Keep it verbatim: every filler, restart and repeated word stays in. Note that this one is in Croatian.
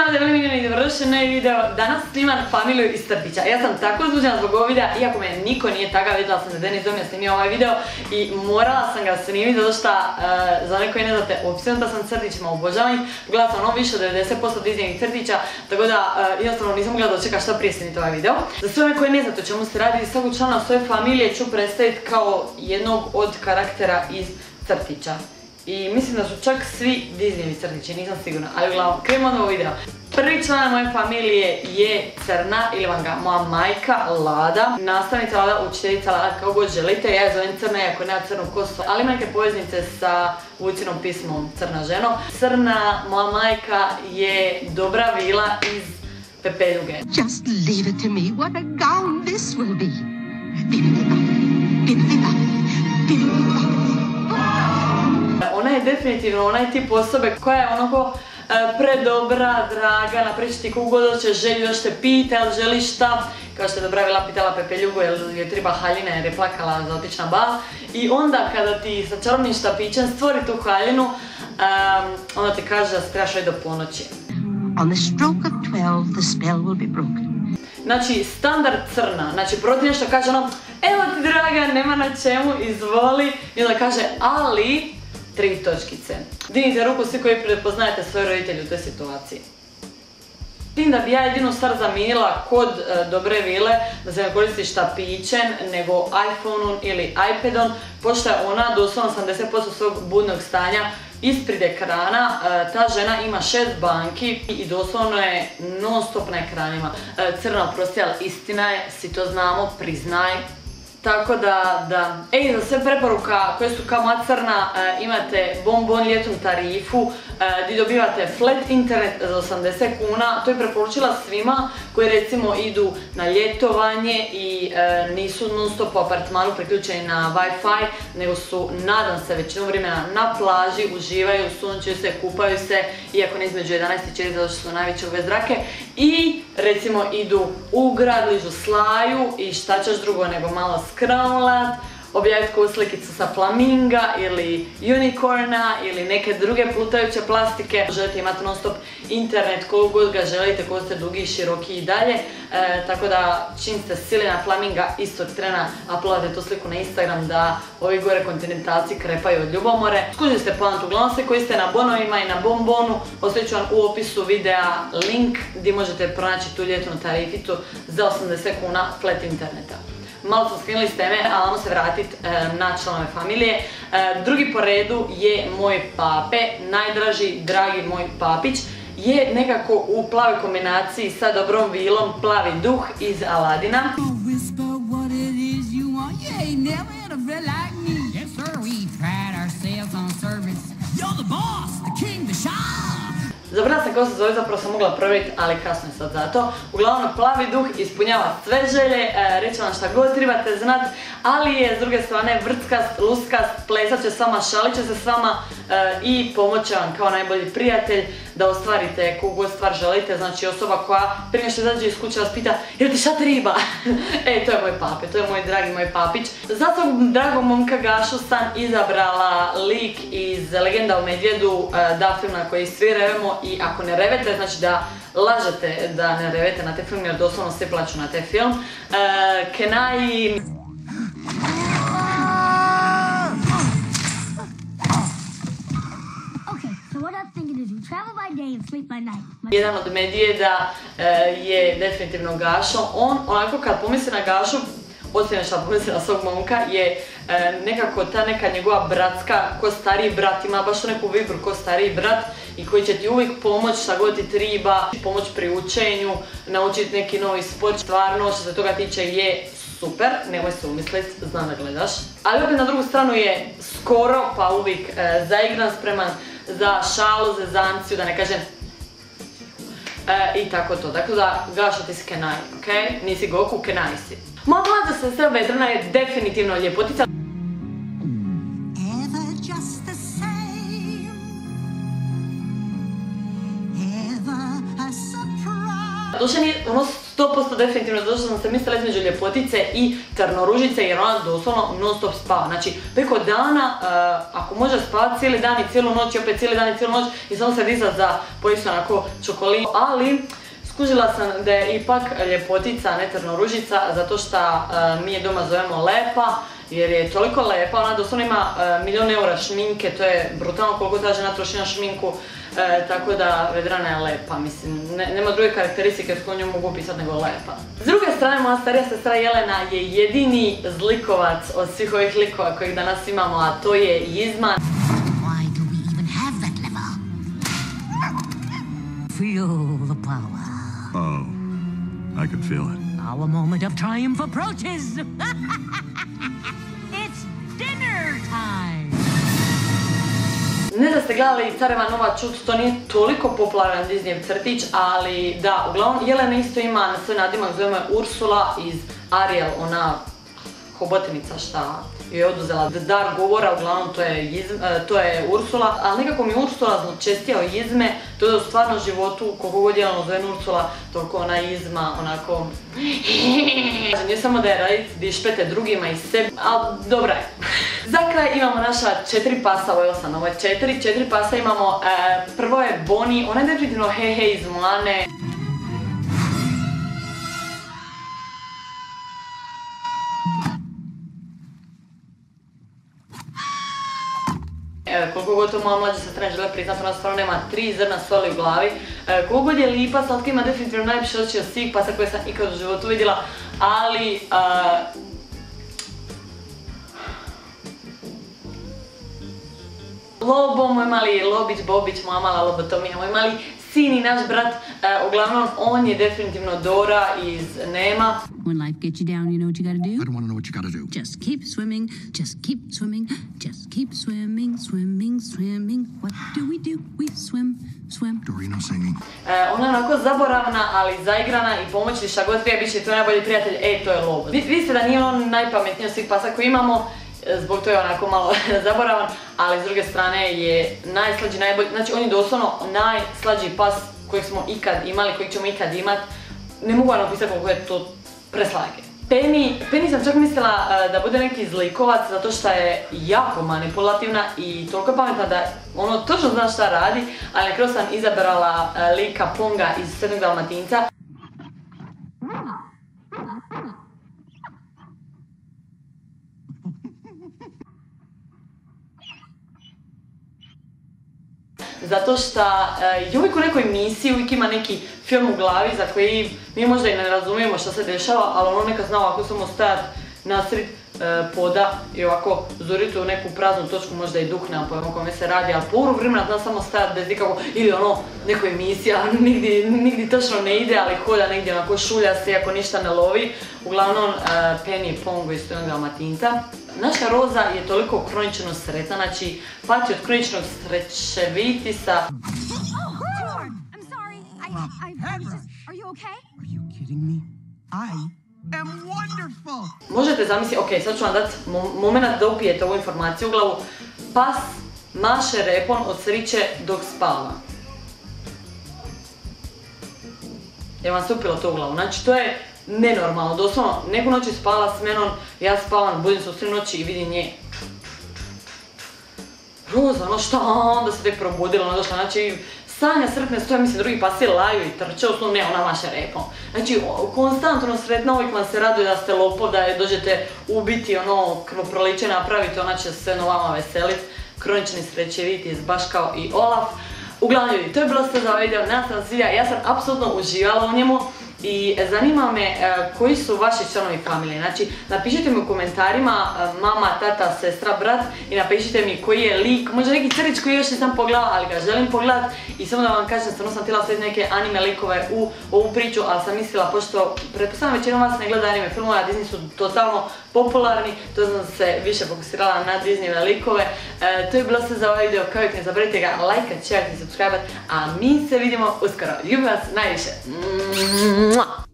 nama debeli Miljani i dobrodošli novi video. Danas snimam familiju iz Trpića. Ja sam tako uzbuđena zbog ovog videa, iako me niko nije takav, vidjela sam da Denis Domija snimio ovaj video i morala sam ga snimiti zato što, uh, za one koji ne znate, opsjednuta sam crtićima, obožavam ih. Gledala sam ono više od devedeset posto Disneyevih crtića, tako da uh, jednostavno nisam mogla dočekati što prije snimiti ovaj video. Za sve one koji ne znate o čemu se radi, svakog člana svoje familije ću predstaviti kao jednog od karaktera iz crtića. I mislim da su čak svi Disneyevi crtići, nisam sigurna, ali uglavnom, krenemo od ovog videa. Prvi član moje familije je Crna, ili vam ga moja majka Lada, nastavnica Lada, učiteljica Lada, kao god želite. Ja je zovem Crna, iako nema crnu kosu, ali ima neke poveznice sa Vucinom pismom Crna ženo. Crna, moja majka, je dobra vila iz Pepeljuge. Just leave it to me, what a gown this will be. Bibbidi-bobbidi, bibbidi-bobbidi, bibbidi-bobbidi. Ona je definitivno onaj tip osobe koja je onako e, predobra, draga, napričati ti kogu god hoće, želju još te pita, jel želiš šta, kao što je dobra vila pitala Pepeljugu jer je treba haljina jer je plakala za otić na bal. I onda kada ti sa čarobnim štapićem stvori tu haljinu, um, onda ti kaže da se trebaš do ponoći. On the stroke of twelve, the spell will be broken. Znači, standard Crna, znači proti nešto kaže ono, evo ti draga, nema na čemu, izvoli, i onda kaže, ali, tri točkice. Dignite ruku svi koji prepoznajete svoje roditelje u toj situaciji. Tim da bi ja jedinu stvar zamijenila kod e, dobre vile, da se ne koristi štapićem, nego iPhone-om ili iPadom, pošto je ona doslovno osamdeset posto svog budnog stanja ispred ekrana. E, ta žena ima šest banki i doslovno je non stop na ekranima. E, Crna, oprosti, ali istina je, svi to znamo, priznaj. Tako da, da, ej, za sve preporuka koje su kao moja Crna, e, imate bonbon ljetnu tarifu, e, gdje dobivate flat internet za osamdeset kuna, to je preporučila svima koji recimo idu na ljetovanje i e, nisu non stop u apartmanu priključeni na Wi-Fi, nego su, nadam se, većinu vremena na plaži, uživaju, sunčaju se, kupaju se, iako ne između jedanaest i četiri zato što su najveće ove zrake, i recimo idu u grad, ližu slaju i šta ćeš drugo nego malo skramlat, objaviti koju slikicu sa flaminga ili unicorna ili neke druge plutajuće plastike. Želite imati non stop internet koliko god ga želite, koliko ste dugi, široki i dalje. E, tako da čim ste sili na flaminga istog trena uploadate tu sliku na Instagram da ovi gore kontinentalci krepaju od ljubomore. Skužili ste poantu, uglavnom se koji ste na bonovima i na bonbonu, ostavit ću vam u opisu videa link gdje možete pronaći tu ljetnu tarificu za osamdeset kuna flat interneta. Malo smo skrenuli s teme, ali ajmo se vratiti e, na članove familije. E, drugi po redu je moj pape, najdraži, dragi moj papić. Je nekako u plavoj kombinaciji sa dobrom vilom, plavi duh iz Aladina. Zabrala sam kako se zove, zapravo sam mogla provjeriti, ali kasno je sad zato. Uglavnom, plavi duh ispunjava sve želje, e, reći vam šta god trebate znat, ali je s druge strane vrckast, luskast, plesat će s vama, šalit će se s vama e, i pomoći vam kao najbolji prijatelj da ostvarite kogu god stvar želite. Znači osoba koja prije nešto izađe iz kuće vas pita, jer ti šta treba? E, to je moj pape, to je moj dragi moj papić. Za svog dragog momka Gašu sam izabrala lik iz Legenda o medvjedu, e, da film na koji svi revemo. I ako ne revete, znači da lažete da ne revete na te film, jer doslovno svi plaću na te film. Uh, Kenai... Jedan od medvjeda uh, je definitivno Gašo. On, onako kad pomisli na Gašu, osim što pomisli na svog momka, je e, nekako ta neka njegova bratska, ko stariji brat, ima baš neku vibru ko stariji brat i koji će ti uvijek pomoći šta god ti treba, pomoć pri učenju, naučiti neki novi sport. Stvarno, što se toga tiče, je super, nemoj se umislit, znam da gledaš. Ali opet na drugu stranu je skoro pa uvijek e, zaigran, spreman za šalu, za zanciju, da ne kažem e, i tako to. Dakle da, Gašo, ti si Kenai, okej? Okay? Nisi Goku, Kenai si. Moja mlađa sestra Vedrana je definitivno ljepotica. Duše nije ono sto posto definitivno zato što sam se mislila između Ljepotice i Trnoružice jer ona doslovno non stop spava. Znači, preko dana, uh, ako može spavati cijeli dan i cijelu noć i opet cijeli dan i cijelu noć i samo se dizat za pojesti onako čokolinu, ali skužila sam da je ipak Ljepotica, a ne Trnoružica, zato što uh, mi je doma zovemo Lepa, jer je toliko lepa, ona doslovno ima uh, milion eura šminke, to je brutalno koliko ta žena troši na šminku, uh, tako da Vedrana je lepa, mislim, ne, nema druge karakteristike s kojom nju mogu opisati nego lepa. S druge strane, moja starija sestra Jelena je jedini zlikovac od svih ovih likova kojih danas imamo, a to je Jizma. Why do we even have that lever? Feel the power. Oh, I can feel it. Our moment of triumph approaches. It's dinner time. Ne da ste gledali Careva Nova Čut, to nije toliko popularan Disneyev crtić, ali da, uglavnom Jelena isto ima na svoj nadimak, zovemo je Ursula iz Ariel, ona hobotinica šta joj je oduzela dar govora, uglavnom to je, Jizm, to je Ursula, ali nekako mi Ursula zločestija o Jizme, to je u stvarnom životu, koliko god Jelena zove Ursula, toliko ona Jizma, onako... Nije samo da je raditi dišpete drugima i sebi, ali dobra je. Za kraj imamo naša četiri pasa, ovo je osam, ovo je četiri, četiri pasa imamo, e, prvo je Bonnie, ona je definitivno Hehe iz Moane. E, koliko god to moja mlađa sestra ne žele priznat, ona stvarno nema tri zrna soli u glavi. E, koliko god je lipa, slatka ima definitivno najviše oči od svih pasa koje sam ikad u životu vidjela, ali... A, Lobo, moj mali Lobić, Bobić, moja mala lobotomija, moj mali sin i naš brat, uh, uglavnom on je definitivno Dora iz Nema. When life gets you down, you know what you gotta do? I don't want to know what you gotta do. Just keep swimming, just keep swimming, just keep swimming, swimming, swimming. What do we do? We swim, swim. Dorino singing. Uh, ona je onako zaboravna, ali zaigrana i pomoćni šta god treba biti, to je najbolji prijatelj, ej, to je Lobo. Vidite da nije on najpametniji od svih pasa koji imamo, zbog to je onako malo zaboravan, ali s druge strane je najslađi, najbolji, znači on je doslovno najslađi pas kojeg smo ikad imali, kojeg ćemo ikad imat. Ne mogu vam opisati koliko je to preslage. Penny, Penny sam čak mislila uh, da bude neki zlikovac zato što je jako manipulativna i toliko pametna da ono točno zna šta radi, ali na kraju sam izabrala uh, lika Ponga iz Svetog Dalmatinca. Zato što uh, je uvijek u nekoj misiji, uvijek ima neki film u glavi za koji mi možda i ne razumijemo što se dešava, ali ono neka zna ovako samo stajati nasred uh, poda i ovako zuriti u neku praznu točku, možda i duh, nema pojma o kome se radi, ali poru vremena zna samo stajati bez nikako, ili ono, neko emisija, nigdje, nigdje točno ne ide, ali hoda negdje onako šulja se ako ništa ne lovi. Uglavnom, uh, Penny Pongo iz Svetog Dalmatinca. Naša Roza je toliko kronično sretna, znači pati od kroničnog srećevitisa. I'm sorry. I, I, I was just, are you okay? Are you kidding me? I am wonderful! Možete zamisliti, ok, sad ću vam dati moment da upijete ovu informaciju u glavu. Pas maše repon od sriće dok spava. Je vam se upilo to u glavu? Znači to je nenormalno, doslovno, neku noć je spala s menom, ja spavam, budim se u sred noći i vidim nje. Roza, ono šta, onda se tek probudila, ona došla, znači, sanja sretne stoje, mislim, drugi pasi laju i trče, uslovno ne, ona maše repom. Znači, konstantno sretna, uvijek vam se raduje da ste lopov, da je dođete ubiti, ono, krvoproliće napraviti, ona će se no vama veseliti. Kronični srećeviti, baš kao i Olaf. Uglavnom ljudi, to je bilo sve za ovaj video, nadam se vam sviđa, ja sam apsolutno uživala u njemu. I zanima me uh, koji su vaši članovi familije, znači napišite mi u komentarima uh, mama, tata, sestra, brat i napišite mi koji je lik, možda neki crtić koji još nisam pogledala, ali ga želim pogledat i samo da vam kažem, stvarno sam htjela staviti neke anime likove u ovu priču, ali sam mislila, pošto pretpostavljam većinom vas ne gleda anime filmove, a Disney su totalno popularni, to sam se više fokusirala na Disneyve likove. Uh, to je bilo sve za ovaj video, kao uvijek ne zaboravite ga lajkat, šerat i subscribat, a mi se vidimo uskoro. Ljubim vas najviše. Mwah.